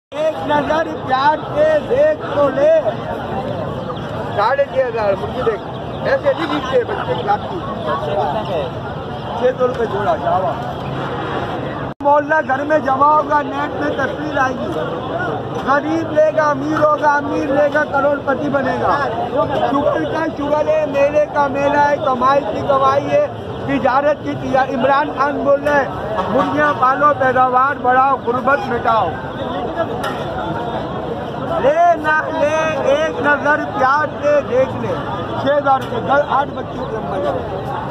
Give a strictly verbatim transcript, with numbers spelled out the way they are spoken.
एक नजर प्यार से देख तो ले। साढ़े छह हजार मुझे देख ऐसे नहीं दिखते बच्चे की लाठी छह सौ रुपये जोड़ा जावा। मोहल्ला घर में जमा होगा, नेट में तस्वीर आएगी। गरीब लेगा अमीर होगा, अमीर लेगा करोड़पति बनेगा। शुक्र का शुगर है, मेले का मेला है, कमाई की कमाई है, तिजारत की तिजारत। इमरान खान बोल रहे हैं मुर्गियाँ पालो, पैदावार बढ़ाओ, गुर्बत मिटाओ। ले ना ले, एक नजर प्यार से देख ले। छह हजार रुपये आठ बच्चों के